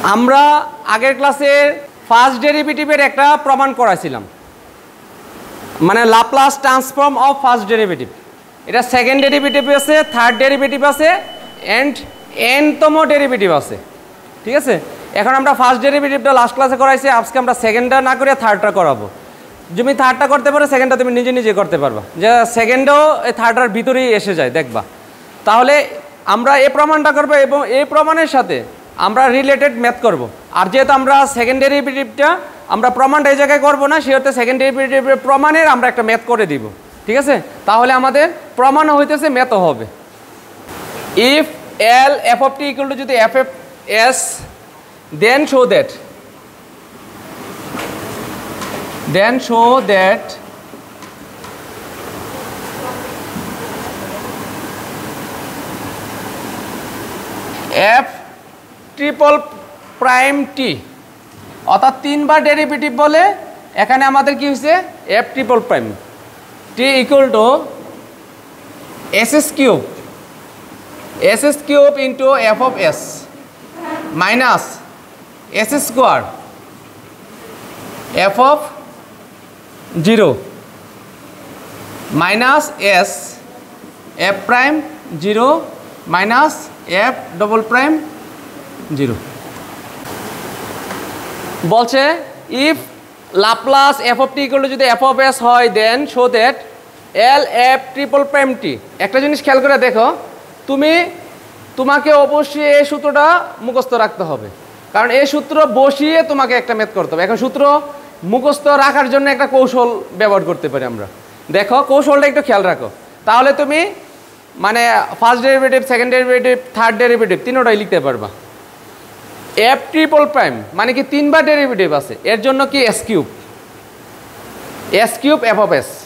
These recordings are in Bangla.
আমরা আগের ক্লাসে ফার্স্ট ডেরিভেটিভের একটা প্রমাণ করাছিলাম, মানে Laplace transform of first derivative. এটা সেকেন্ড ডেরিভেটিভ আছে, থার্ড ডেরিভেটিভ আছে, অ্যান্ড এনতম ডেরিভেটিভ আছে। ঠিক আছে, এখন আমরা ফার্স্ট ডেরিভেটিভটা লাস্ট ক্লাসে করাইছি, আজকে আমরা সেকেন্ডটা না করে থার্ডটা করাবো। তুমি থার্ডটা করতে পারো, সেকেন্ডটা তুমি নিজে নিজে করতে পারবা, যে সেকেন্ডও এই থার্ডটার ভিতরেই এসে যায়, দেখবা। তাহলে আমরা এই প্রমাণটা করবো এবং এই প্রমাণের সাথে আমরা রিলেটেড ম্যাথ করব। আর যেহেতু আমরা সেকেন্ড ডেরিভেটিভটা আমরা প্রমাণটা এই জায়গায় করবো না, সেহেতু সেকেন্ড ডেরিভেটিভের প্রমাণের আমরা একটা ম্যাথ করে দিব। ঠিক আছে, তাহলে আমাদের প্রমাণও হইতেছে, ম্যাথও হবে। If L F of T equal to যদি F F S, then show that f triple prime T, অর্থাৎ তিনবার ডেরিভেটিভ বলে এখানে আমাদের কি হয়েছে, f triple prime T equal to S S cube into F of S minus S square F of 0 minus S F prime 0 minus F double prime 0 বলছে if Laplace F of T equal to যদি এফ অফ এস হয়, then show that L F triple prime T. একটা জিনিস খেয়াল করে দেখো, তোমাকে অবশ্যই এই সূত্রটা মুখস্থ রাখতে হবে, কারণ এই সূত্র বসিয়ে তোমাকে একটা ম্যাথ করতে হবে। এখন সূত্র মুখস্থ রাখার জন্য একটা কৌশল ব্যবহার করতে পারি আমরা। দেখো কৌশলটা একটু খেয়াল রাখো, তাহলে তুমি মানে first derivative, second derivative, third derivative তিনোটাই লিখতে পারবা। এফ ট্রিপল প্রাইম মানে কি তিনবার ডেরিভেটিভ আছে, এর জন্য কি S cube F of S,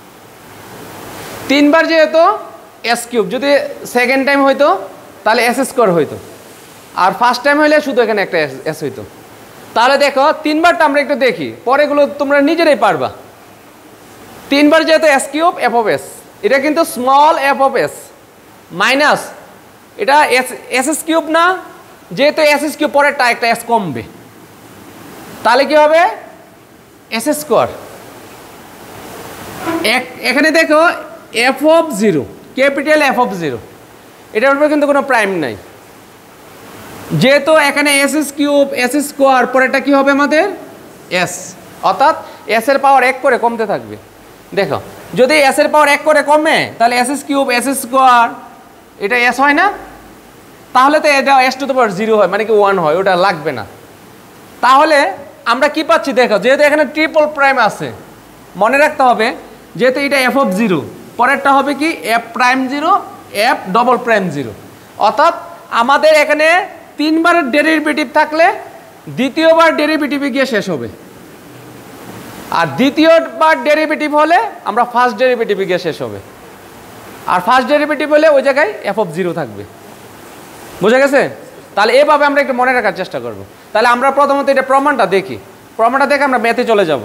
তিনবার যেহেতু এস কিউব, যদি সেকেন্ড টাইম হইতো তাহলে এস স্কোয়ার হইতো, আর ফার্স্ট টাইম হইলে শুধু এখানে একটা এস হইতো। তাহলে দেখো তিনবারটা আমরা একটু দেখি, পরেগুলো তোমরা নিজেরাই পারবা। তিনবার যেহেতু S cube F of S, এটা কিন্তু small F of S minus এটা এস এস কিউব না, যেহেতু এস এস কিউব পরেরটা একটা এস কমবে, তাহলে কি হবে এস স্কোয়ার। এখানে দেখো F of 0, capital F of 0, এটার উপরে কিন্তু কোনো প্রাইম নাই, যেহেতু এখানে S S cube S square পরেরটা কি হবে আমাদের এস, অর্থাৎ এস এর পাওয়ার 1 করে কমতে থাকবে। দেখো যদি এস এর পাওয়ার 1 করে কমে, তাহলে S S cube S square এটা এস হয় না, তাহলে তো এটা এস টু দ্য পাওয়ার 0 হয়, মানে কি 1 হয়, ওটা লাগবে না। তাহলে আমরা কি পাচ্ছি দেখো, যেহেতু এখানে ট্রিপল প্রাইম আছে, মনে রাখতে হবে যেহেতু এটা এফ অফ 0, পরেরটা হবে কি F prime 0 F double prime 0, অর্থাৎ আমাদের এখানে তিনবারের ডেরিভেটিভ থাকলে দ্বিতীয়বার ডেরিভেটিভে গিয়ে শেষ হবে, আর দ্বিতীয়বার ডেরিভেটিভ হলে আমরা ফার্স্ট ডেরিভেটিভে গিয়ে শেষ হবে, আর ফার্স্ট ডেরিভেটিভ হলে ওই জায়গায় এফ অফ 0 থাকবে। বুঝা গেছে? তাহলে এভাবে আমরা একটু মনে রাখার চেষ্টা করব। তাহলে আমরা প্রথমত এটা প্রমাণটা দেখি, প্রমাণটা দেখে আমরা ম্যাথে চলে যাব।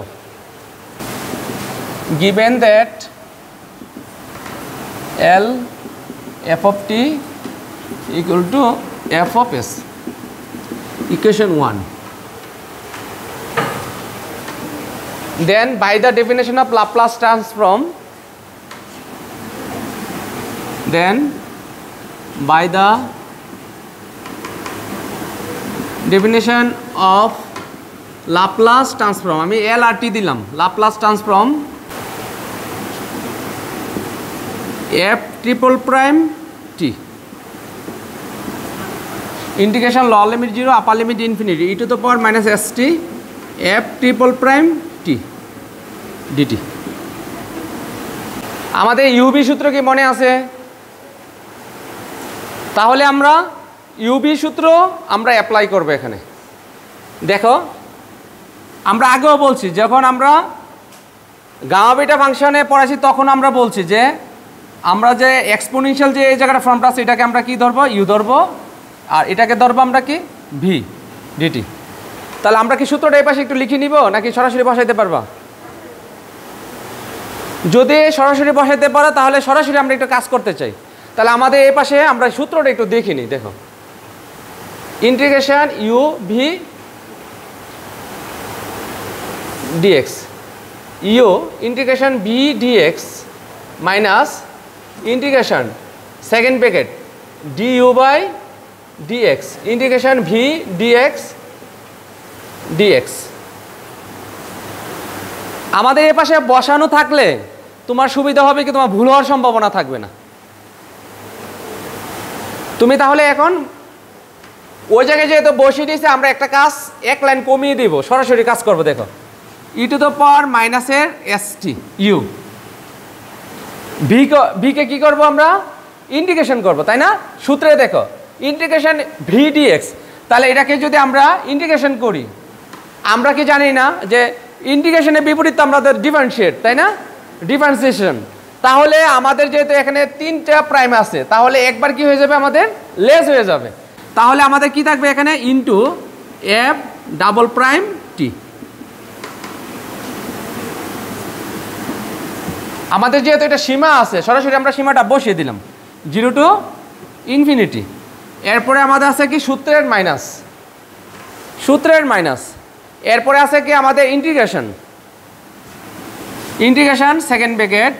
গিভেন দ্যাট L F of T equal to F of S, equation 1, then by the definition of Laplace transform, then by the definition of Laplace transform, আমি এল আর টি দিলাম, Laplace transform f triple prime T, integration lower limit 0 upper limit infinity E to the power minus S T F triple prime T DT. আমাদের ইউবি সূত্র কি মনে আছে? তাহলে আমরা ইউবি সূত্র আমরা অ্যাপ্লাই করব এখানে। দেখো আমরা আগেও বলছি, যখন আমরা গামা বিটা ফাংশনে পড়াইছি তখন আমরা বলছি যে আমরা যে এক্সপোনেনশিয়াল যে এই জায়গাটা ফর্মটা আছে, এটাকে আমরা কি ধরবো, ইউ ধরবো, আর এটাকে ধরবো আমরা কি ভি ডিটি। তাহলে আমরা কি সূত্রটা এই পাশে একটু লিখে নিব নাকি সরাসরি বসাইতে পারবা? যদি সরাসরি বসাইতে পারো তাহলে সরাসরি আমরা একটু কাজ করতে চাই, তাহলে আমাদের এই পাশে আমরা সূত্রটা একটু দেখে নিই। দেখো integration U V DX, U integration V DX minus integration second bracket D U by DX integration V DX DX. আমাদের এ পাশে বসানো থাকলে তোমার সুবিধা হবে কি, তোমার ভুল হওয়ার সম্ভাবনা থাকবে না। তুমি তাহলে এখন ওই জায়গায় যেহেতু বসিয়ে দিয়েছে, আমরা একটা কাজ এক লাইন কমিয়ে দিব, সরাসরি কাজ করবো। দেখো ই টু দ্য পাওয়ার মাইনাসের এস টি ইউ, ভিকে কী করবো আমরা, ইন্টিগ্রেশন করব, তাই না? সূত্রে দেখো ইন্টিগ্রেশন ভি ডিএক্স, তাহলে এটাকে যদি আমরা ইন্টিগ্রেশন করি, আমরা কি জানি না যে ইন্টিগ্রেশনের বিপরীত আমাদের ডিফারেন্সিয়েট, তাই না? ডিফারেন্সিয়েশন। তাহলে আমাদের যেহেতু এখানে 3টা প্রাইম আছে, তাহলে একবার কি হয়ে যাবে, আমাদের লেস হয়ে যাবে। তাহলে আমাদের কি থাকবে এখানে, into F double prime T. আমাদের যেহেতু এটা সীমা আছে, সরাসরি আমরা সীমাটা বসিয়ে দিলাম 0 টু ইনফিনিটি। এরপরে আমাদের আছে কি সূত্রের মাইনাস, সূত্রের মাইনাস। এরপরে আছে কি আমাদের ইন্টিগ্রেশন, ইন্টিগ্রেশন সেকেন্ড ব্র্যাকেট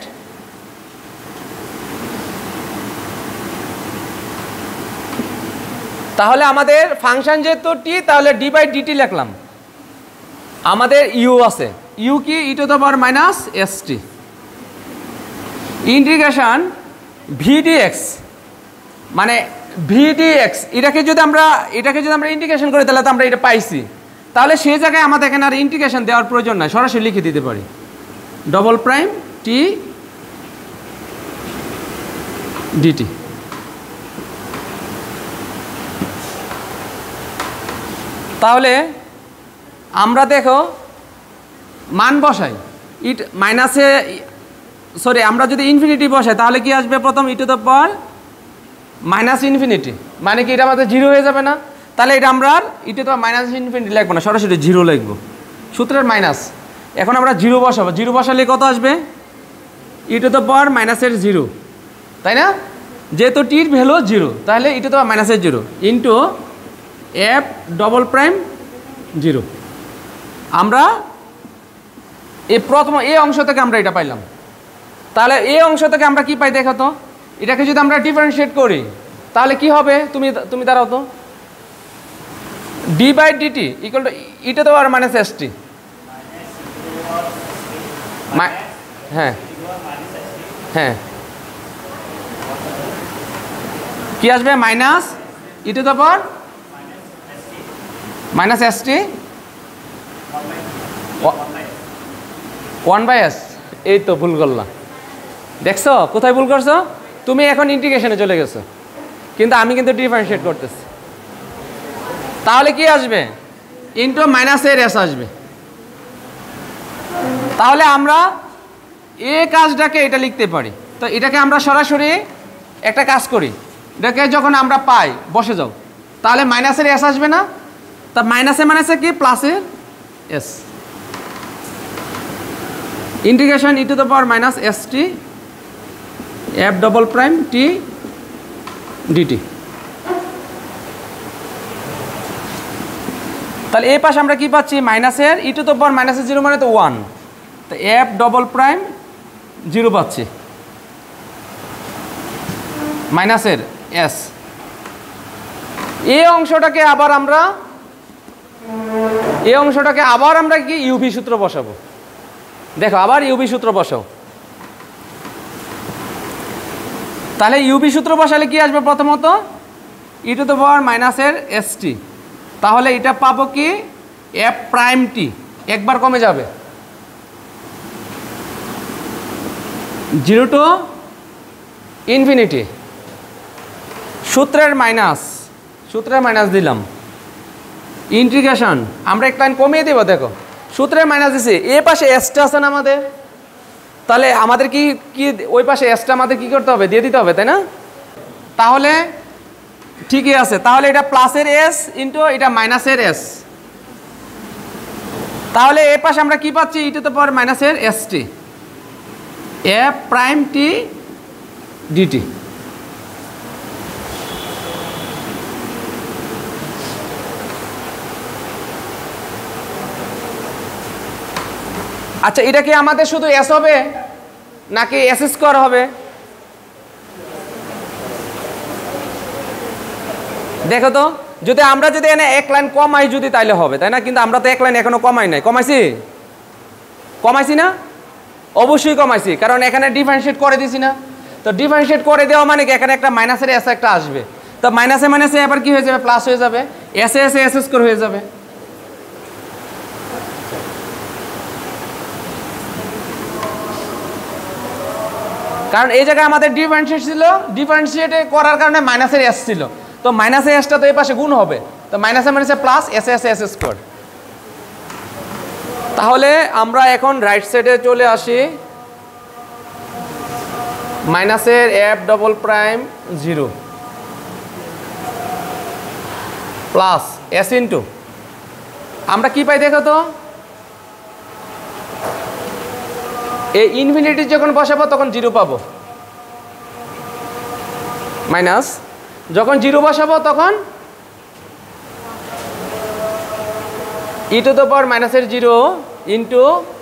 তাহলে আমাদের ফাংশন যেহেতু টি, তাহলে ডি বাই ডিটি লিখলাম। আমাদের ইউ আছে, ইউ কি E to the power minus S T integration V DX, মানে ভিডিএক্স এটাকে যদি আমরা ইন্টিগ্রেশন করি, তাহলে তো আমরা এটা পাইছি। তাহলে সেই জায়গায় আমাদের এখানে আর ইন্টিগ্রেশন দেওয়ার প্রয়োজন নাই, সরাসরি লিখে দিতে পারি ডবল প্রাইম টি ডিটি। তাহলে আমরা দেখো মান বসাই, ইট মাইনাসে সরি আমরা যদি ইনফিনিটি বসাই, তাহলে কি আসবে, প্রথম E to the power minus infinity, মানে কি এটা আমাদের 0 হয়ে যাবে না? তাহলে এটা আমরা আর E to the power minus infinity লিখবো না, সরাসরি 0 লিখবো, সূত্রের মাইনাস। এখন আমরা 0 বসাবো, 0 বসালে কত আসবে, ই টু দ্য পাওয়ার মাইনাসের 0, তাই না? যেহেতু টির ভ্যালু 0, তাহলে ই টু দ্য পাওয়ার মাইনাসের 0 ইন্টু এফ ডবল প্রাইম 0। আমরা এই প্রথম এই অংশ থেকে আমরা এটা পাইলাম। তাহলে এই অংশ থেকে আমরা কি পাই দেখো তো, এটাকে যদি আমরা ডিফারেন্সিয়েট করি, তাহলে কি হবে, তুমি দাঁড়াও তো, D by DT equal to E to the power minus S T. হ্যাঁ হ্যাঁ, কি আসবে, minus E to the power minus S T 1/s। এই তো ভুল করলাম, দেখছো কোথায় ভুল করছো, তুমি এখন ইন্টিগ্রেশনে চলে গেছো, কিন্তু আমি কিন্তু ডিফারেন্সিয়েট করতেছি। তাহলে কি আসবে, ইন্টু মাইনাসের এস আসবে। তাহলে আমরা এই কাজটাকে এটা লিখতে পারি। তো এটাকে আমরা সরাসরি একটা কাজ করি, এটাকে যখন আমরা পাই বসে যাও, তাহলে মাইনাসের এস আসবে না? তা মাইনাসে মাইনাসে কি, প্লাসের S, integration E to the power minus S T F double prime T DT. তাহলে এই পাশে আমরা কি পাচ্ছি, মাইনাসের ই টু দ্য পাওয়ার মাইনাসের 0 মানে তো 1, তো এফ ডবল প্রাইম 0 পাচ্ছি, মাইনাসের এস। এই অংশটাকে আবার আমরা কি ইউভি সূত্র বসাবো। দেখো আবার ইউভি সূত্র বসাও, তাহলে ইউভি সূত্র বসালে কি আসবে, প্রথমত ই টু দ্য পাওয়ার মাইনাসের এস টি, তাহলে এটা পাবো কি এফ প্রাইম টি, একবার কমে যাবে 0 টু ইনফিনিটি, সূত্রের মাইনাস দিলাম, ইন্টিগ্রেশন আমরা একটা লাইন কমিয়ে দেবো। দেখো সূত্রের মাইনাস দিছি, এ পাশে এসটা আছে না আমাদের, তাহলে আমাদের কি ওই পাশে এসটা আমাদের কি করতে হবে, দিয়ে দিতে হবে, তাই না? তাহলে ঠিকই আছে, তাহলে এটা প্লাসের এস ইন্টু এটা মাইনাসের এস, তাহলে এ পাশে আমরা কি পাচ্ছি, ই টু দ্য পাওয়ার মাইনাসের S T F prime T DT. আচ্ছা, এটা কি আমাদের শুধু এস হবে নাকি এস স্কোয়ার হবে? দেখো তো, যদি আমরা যদি এনে এক লাইন কমাই যদি তাইলে হবে, তাই না? কিন্তু আমরা তো এক লাইন এখনো কমাই নাই। কমাইছি না? অবশ্যই কমাইছি, কারণ এখানে ডিফারেন্সিয়েট করে দিছি না। তো ডিফারেন্সিয়েট করে দেওয়া মানে কি, এখানে একটা মাইনাসের এস একটা আসবে। তো মাইনাসে মাইনাসে এবার কি হয়ে যাবে, প্লাস হয়ে যাবে, এসে এসে এস স্কোয়ার হয়ে যাবে। কারণ এই জায়গায় আমাদের ডিফারেন্সিয়েট ছিল, ডিফারেন্সিয়েট করার কারণে মাইনাসের এস ছিল, তো মাইনাসের এসটা তো এই পাশে গুণ হবে, তো মাইনাসে মাইনাসে প্লাস এসে এসে এস স্কোয়ার। তাহলে আমরা এখন রাইট সাইডে চলে আসি, মাইনাসের F double prime 0 plus S into, আমরা কি পাই দেখো তো, এই ইনফিনিটি যখন বসাবো তখন 0 পাবো, মাইনাস যখন 0 বসাবো তখন ই টু দ্য পাওয়ার মাইনাসের 0 ইন্টু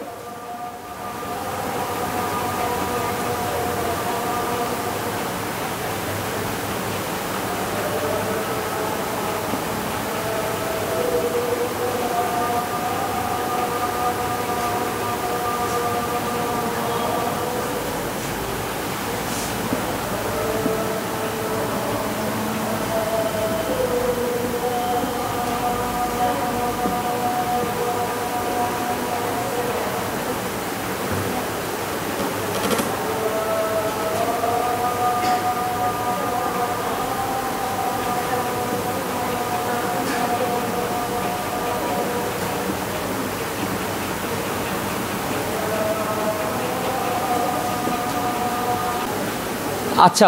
আচ্ছা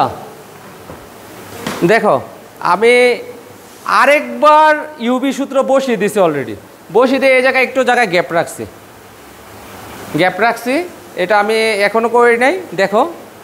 দেখো, আমি আরেকবার ইউবি সূত্র বসিয়ে দিছি অলরেডি, বসিয়ে দিয়ে এই জায়গায় একটু জায়গায় গ্যাপ রাখছি, এটা আমি এখনো করি নাই। দেখো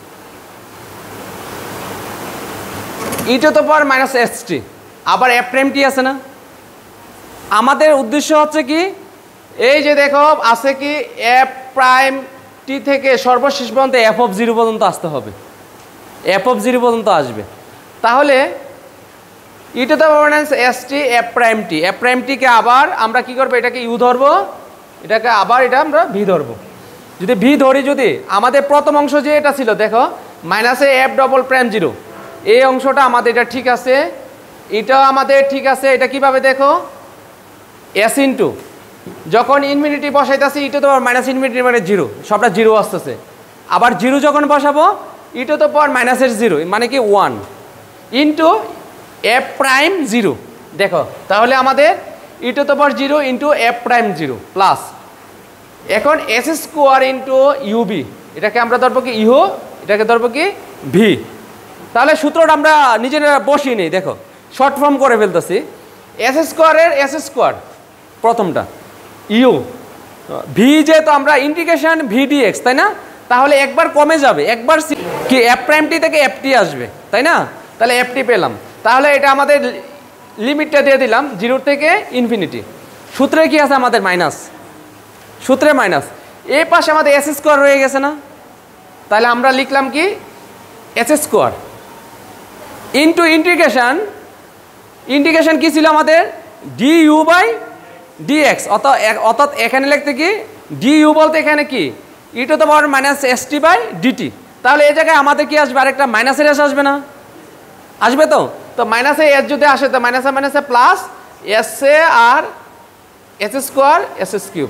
E to the power minus S T, আবার এফ প্রাইম টি আছে না, আমাদের উদ্দেশ্য হচ্ছে কি, এই যে দেখো আছে কি এফ প্রাইম টি থেকে সর্বশেষ পর্যন্ত এফ অফ 0 পর্যন্ত আসতে হবে, এফ অফ 0 পর্যন্ত আসবে। তাহলে E to the power minus S T F prime টিকে আবার আমরা কি করবো, এটাকে ইউ ধরবো, এটাকে আবার এটা আমরা ভি ধরবো। যদি ভি ধরি, যদি আমাদের প্রথম অংশ যে এটা ছিল দেখো মাইনাসে এফ ডবল প্রাইম 0, এই অংশটা আমাদের এটা ঠিক আছে, এটাও আমাদের ঠিক আছে। এটা কিভাবে দেখো, এস ইন্টু যখন ইনফিনিটি বসাইতেছি E to the power minus infinity মানে 0, সবটা 0 আসতেছে, আবার 0 যখন বসাবো ই টু দ্য পাওয়ার মাইনাসের 0 মানে কি 1 ইন্টু এফ প্রাইম 0। দেখো তাহলে আমাদের E to the power 0 into F prime 0 plus এখন এস স্কোয়ার ইন্টু ইউবি, এটাকে আমরা ধরবো কি ইউ, এটাকে ধরবো কি ভি। তাহলে সূত্রটা আমরা নিজেরা বসিয়ে নিই, দেখো শর্ট ফর্ম করে ফেলতেছি, এস স্কোয়ারের এস স্কোয়ার প্রথমটা ইউ, ভি যেহেতু আমরা ইন্টিগ্রেশন ভি ডিএক্স, তাই না? তাহলে একবার কমে যাবে, একবার কি এফ প্রাইম টি থেকে এফ টি আসবে, তাই না? তাহলে এফ টি পেলাম, তাহলে এটা আমাদের লিমিটটা দিয়ে দিলাম 0 থেকে ইনফিনিটি। সূত্রে কি আছে আমাদের মাইনাস, সূত্রে মাইনাস, এই পাশে আমাদের এস স্কোয়ার রয়ে গেছে না, তাহলে আমরা লিখলাম কি এস স্কোয়ার ইন্টু ইন্টিগ্রেশন কি ছিল আমাদের ডি ইউ বাই ডিএক্স, অর্থাৎ এখানে লিখতে কি ডি ইউ বলতে এখানে কি E to the power minus S T by DT. তাহলে এই জায়গায় আমাদের কি আসবে, আরেকটা মাইনাসের এস আসবে না, আসবে তো? তো মাইনাসে এস যদি আসে তো মাইনাসে মাইনাসে প্লাস এস এ আর এস স্কোয়ার এস কিউব।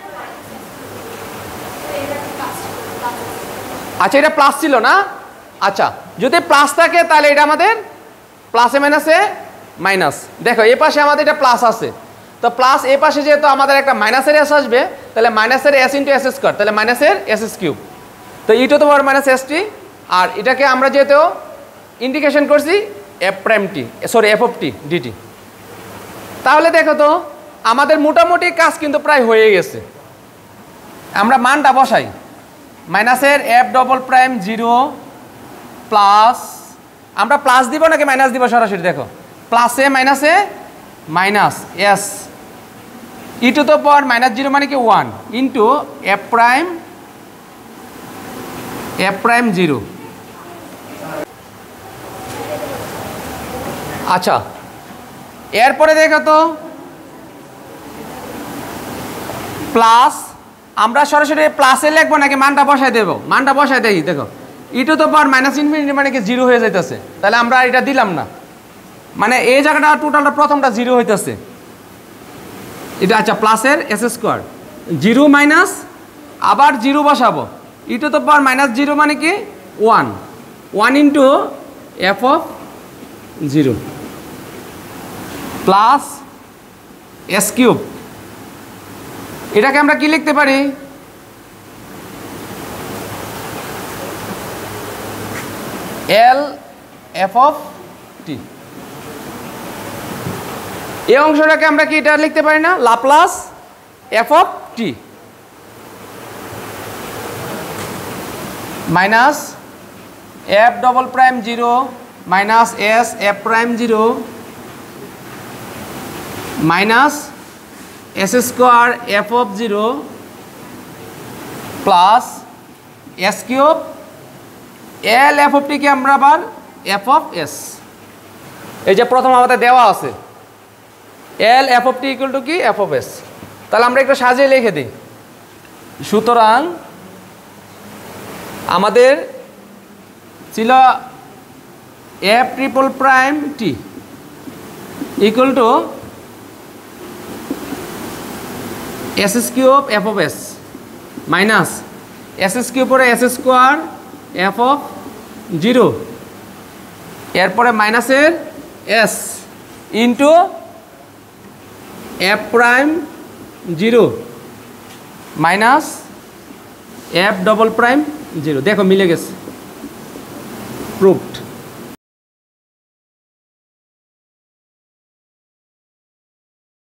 আচ্ছা এটা প্লাস ছিল না, আচ্ছা যদি প্লাস থাকে তাহলে এটা আমাদের প্লাসে মাইনাসে মাইনাস। দেখো এ পাশে আমাদের এটা প্লাস আছে, তো প্লাস এ পাশে যেহেতু আমাদের একটা মাইনাসের এস আসবে, তাহলে মাইনাসের এস ইন্টু এস স্কোয়ার, তাহলে মাইনাসের এস কিউব। তো E to the power minus S T, আর এটাকে আমরা যেহেতু ইন্টিগ্রেশন করছি F prime T, sorry F of T DT. তাহলে দেখো তো আমাদের মোটামুটি কাজ কিন্তু প্রায় হয়ে গেছে। আমরা মানটা বসাই, মাইনাসের এফ ডবল প্রাইম 0 প্লাস, আমরা প্লাস দিব নাকি মাইনাস দিব সরাসরি, দেখো প্লাসে মাইনাসে minus S E to the power -0 মানে কি 1 ইন্টু এফ প্রাইম 0। আচ্ছা, এরপরে দেখো তো প্লাস, আমরা সরাসরি প্লাসে লিখবো নাকি মানটা বসাই দেবো? মানটা বসাই দেই। দেখো ই টু দ্য পাওয়ার -∞ মানে কি 0 হয়ে যাইতেছে, তাহলে আমরা এটা দিলাম না, মানে এই জায়গাটা টোটালটা প্রথমটা 0 হইতেছে এটা। আচ্ছা, প্লাসের s² 0 মাইনাস আবার 0 বসাবো, ই টু দ্য পাওয়ার -0 মানে কি 1 ইন্টু f(0) প্লাস s³। এটাকে আমরা কি লিখতে পারি? এল f(t). এই অংশটাকে আমরা কি এটা লিখতে পারি না? লাপ্লাস f(t) মাইনাস f'(0) মাইনাস s f'(0) মাইনাস s² f(0) প্লাস s³ এল f(t) কে আমরা আবার f(s). এই যে প্রথম আমাদের দেওয়া আছে এল f(t) ইকুয়াল টু কি f(s). তাহলে আমরা একটু সাজিয়ে লিখে দিই। সুতরাং আমাদের ছিল f'(t) equal to s³ f(s) minus s³ পরে s² f(0) এরপরে মাইনাসের s into f'(0) minus f'(0). দেখো মিলে গেছে, প্রুভড।